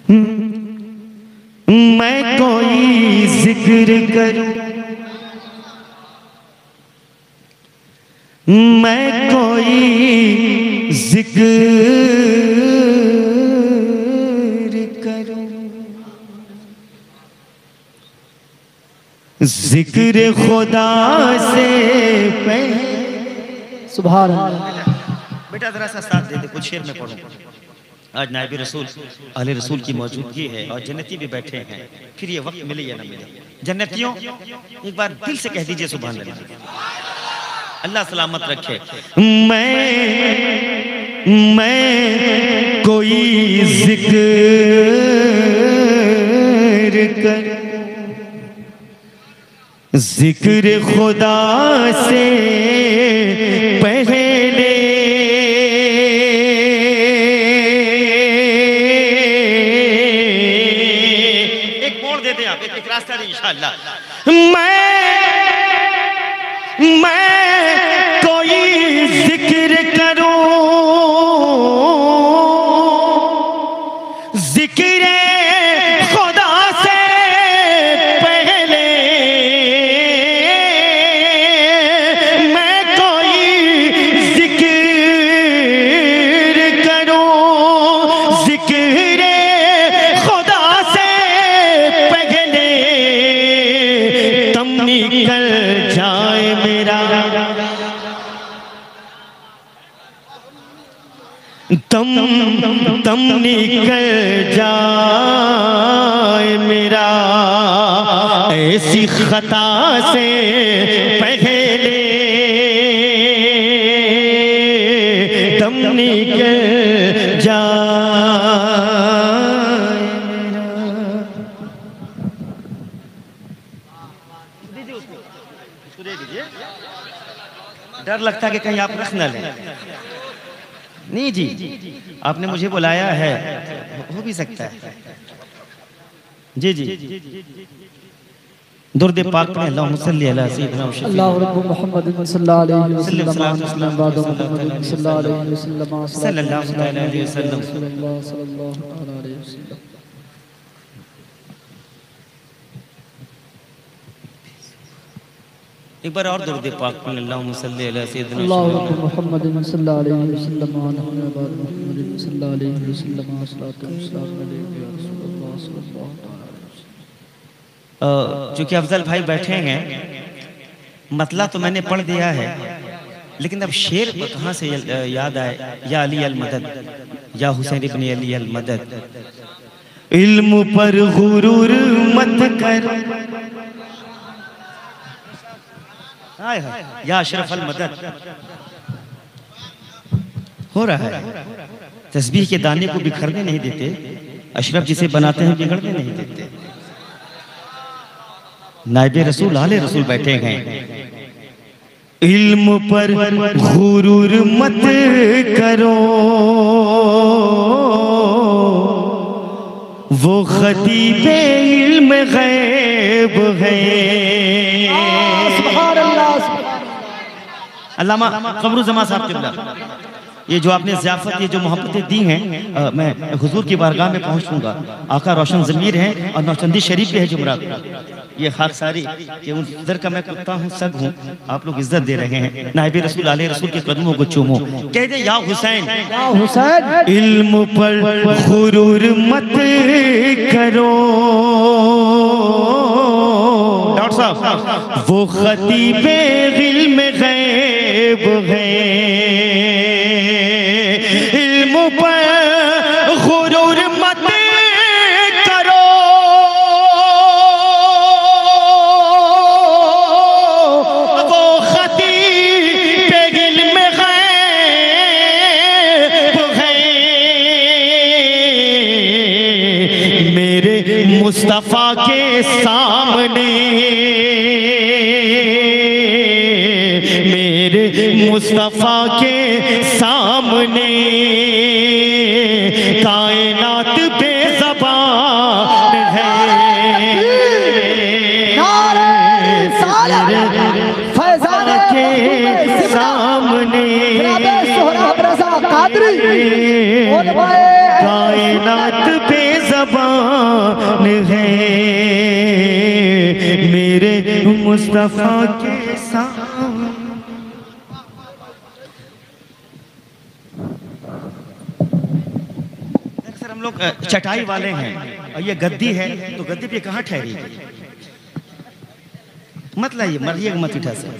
मैं कोई जिक्र करूं, मैं कोई जिक्र करूं, जिक्र खुदा से सुभान अल्लाह। बेटा जरा सा साथ दे दे, कुछ शेर में पढ़ो। आज नायब रसूल अहले रसूल की मौजूदगी है और जन्नती भी बैठे हैं, फिर ये वक्त मिले या ना मिले। जन्नतियों एक बार दिल से कह दीजिए सुभान अल्लाह, अल्लाह सलामत रखे। मैं कोई जिक्र कर, जिक्र खुदा से पहले एक मोड़ दे दे आप, एक रास्ता दे इंशाअल्लाह। मैं कोई जिक्र करूं, जिक्र खुदा से पहले मैं कोई जिक्र करूं, जिक्र खुदा से पहले तम निकल जाए मेरा, तम निकल जाए मेरा, ऐसी खता से पहले तम निकल जाए मेरा। डर लगता है कि कहीं आप रख न लें। नहीं जी, आपने मुझे बुलाया है, हो भी सकता है। जी जी, दुर्द पाक में अल्लाहुम्मा सल्ली अला सय्यिदिना अल्लाहु रब्बु मुहम्मद सल्लल्लाहु अलैहि वसल्लम बाद मुहम्मद सल्लल्लाहु अलैहि वसल्लम सल्लल्लाहु अलैहि वसल्लम। सल्लल्लाहु अलैहि वसल्लम। एक बार और दुर्द पाक में अल्लाहुम्मा सल्ली अला सय्यिदिना अल्लाहु रब्बु मुहम्मद सल्लल्लाहु अलैहि वसल्लम बाद मुहम्मद सल्लल्लाहु अलैहि वसल्लम सल्लल्लाहु अलैहि वसल्लम। चूंकि अफजल भाई बैठे हैं, मतला तो मैंने पढ़ दिया है, लेकिन अब शेर कहाँ से याद आए। या अली अल मदद, या हुसैन इब्न अली अल मदद, इल्म पर गुरूर मत कर, या अशरफ अल मदद। हो रहा है, तस्बीह के दाने को बिखरने नहीं देते, अशरफ जिसे बनाते हैं बिगड़ने नहीं देते। नायबे रसूल आले रसूल बैठे हैं। इल्म पर गुरूर मत करो, वो खतीबे इल्म गैब है। अल्लामा कमरुज़्ज़मा साहब किबला, ये जो आपने ज़ियाफ़त, ये जो मोहब्बतें दी हैं, मैं हुजूर की बारगाह में पहुंचूंगा। आका रोशन ज़मीर हैं और नौचंदी शरीफ पे है जुमरात। ये खाकसारी कि उधर का मैं कुत्ता हूँ, सग हूँ, आप लोग इज्जत दे रहे हैं। नायबे रसूल आले रसूल के कदमों को चूमो, कह दे या हुसैन, या हुसैन। इल्म पर गुरूर मत करो, डॉक्टर साहब, वो खतीबे इल्म गैब है। इल्म पर गुरूर मत करो, वो खतीबे इल्म गैब है। मेरे मुस्तफा के सामने, मेरे मुस्तफा के सामने कायनात बेज़बान है। फैज़ान के सामने कायनात पे ज़बान है मेरे मुस्तफा के सामने। अक्सर हम लोग चटाई वाले हैं और ये गद्दी है, तो गद्दी पे कहाँ ठहरी? मत लाइए, मरिएगा मत उठा से।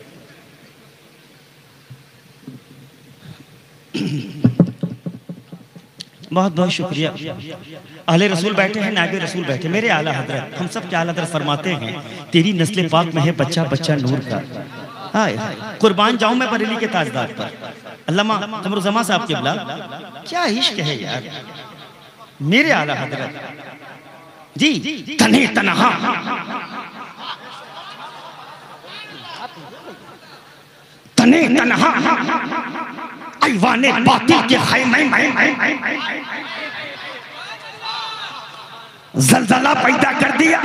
बहुत बहुत शुक्रिया। अहले रसूल बैठे हैं, नायब रसूल बैठे, मेरे आला हजरत, हम सब के आला हजरत फरमाते हैं तेरी नस्ल पाक में है बच्चा बच्चा नूर का। हाय कुर्बान जाऊं मैं बरेली के ताजदार पर। अल्लामा कमरुज़्ज़मा साहब के बिला, क्या इश्क है यार मेरे आला हजरत जी। तने तनहा तने तनहा ऐवाने बातिल के खैमे में जलजला पैदा कर दिया,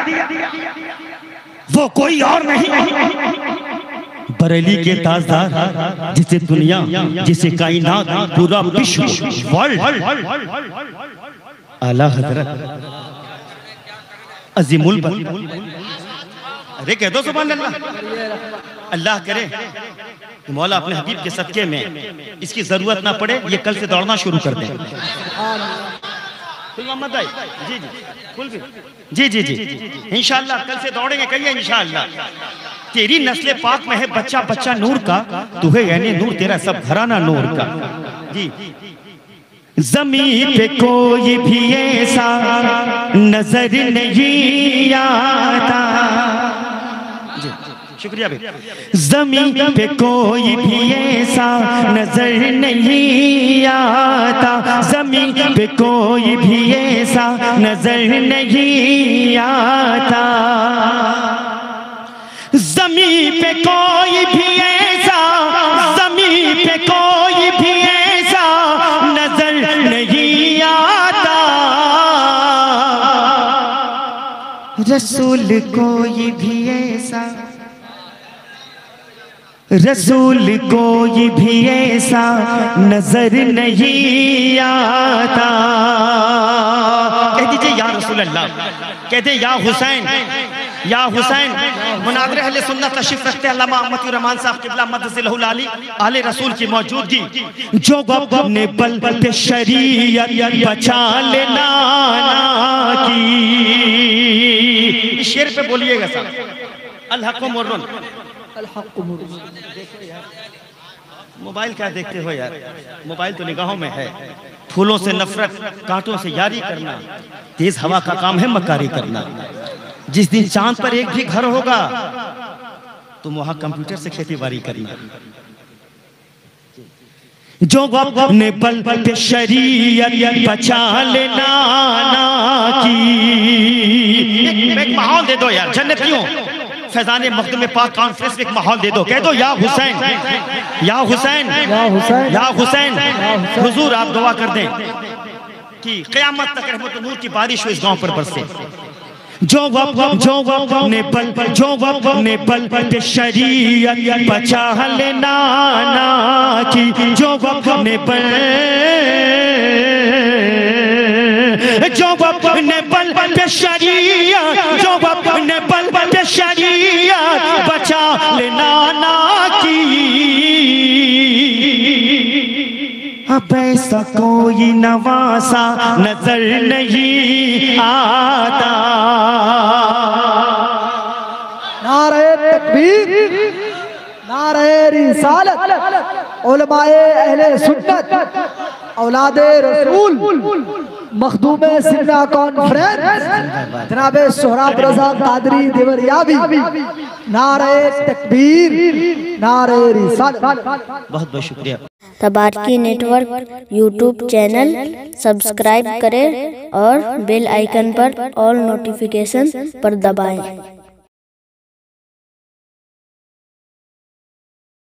वो कोई और नहीं बरेली के ताजदार, जिसे दुनिया जिसे कायनात पूरा विश्व वर्ल्ड आला हजरत अजीमुल अरे कह दो सुभान अल्लाह। अल्लाह करे कि मौला अपने हबीब के सदके में इसकी जरूरत ना पड़े, ये कल से दौड़ना शुरू कर दें। मोहम्मद भाई जी जी जी जी इंशाअल्लाह कल से दौड़ेंगे, कहिए इंशाअल्लाह। तेरी नस्ल पाक में है बच्चा बच्चा नूर का, तू है यानी नूर, तेरा सब घराना नूर का जी। ज़मीन पे कोई भी ऐसा नजर नहीं आता, शुक्रिया भाई। ज़मीन पे कोई भी ऐसा नजर नहीं आता, ज़मीन पे कोई भी ऐसा नजर नहीं आता, ज़मीन पे कोई भी ऐसा, ज़मीन पे कोई भी ऐसा नजर नहीं आता, रसूल कोई भी ऐसा, रसूल कोई भी ऐसा नजर नहीं आता। कह दीजिए या रसूल अल्लाह, कहते या हुसैन, या हुसैन। मुनाज़िर अहले सुन्नत तशरीफ रखते हैं अल्लामा अहमद रहमान साहब क़िबला मद्दसिल्लहुल आली, अहले रसूल की मौजूदगी, जो अपने बल पे शरीयत बचा लेना की। इस शेर पे बोलिएगा साहब, अल हक़्क़ु मुर्रुन। मोबाइल क्या देखते हो यार, मोबाइल तो निगाहों में है। फूलों से नफरत, कांटों से यारी करना, तेज हवा का काम है मकारी करना। जिस दिन चांद पर एक भी घर होगा तुम वहां कंप्यूटर से खेती-बाड़ी करना। जो अपने बल पे शरीयत बचा लेना की। एक माहौल दे दो यार जन्नतियों, फैजान मखदूम पाक कॉन्फ्रेंस में एक माहौल दे दो, कह दो या हुसैन, या हुसैन, या हुसैन। हुजूर आप दुआ कर दें कि क़यामत तक रहमत नूर की बारिश हो इस गांव पर बरसे। जो अपने बल पे शरीयत बचा लेना की, जो अपने बल, जो अपने बल पे शरीयत, जो अपने बल पे शरीयत बचा लेना की। अब ऐसा कोई नवासा नजर नहीं आता। नारे तकबीर, नारे रिसालत, उलमाए अहले सुन्नत, औलादे रसूल, मखदूमे सिन्ना कॉन्फ्रेंस जनाबे सोहराब रज़ा कादरी देवरियाबी, नारे तकबीर, नारे रिसालत। बहुत बहुत शुक्रिया। Tabarki network YouTube channel subscribe करें और बेल आइकन पर ऑल नोटिफिकेशन पर दबाएं।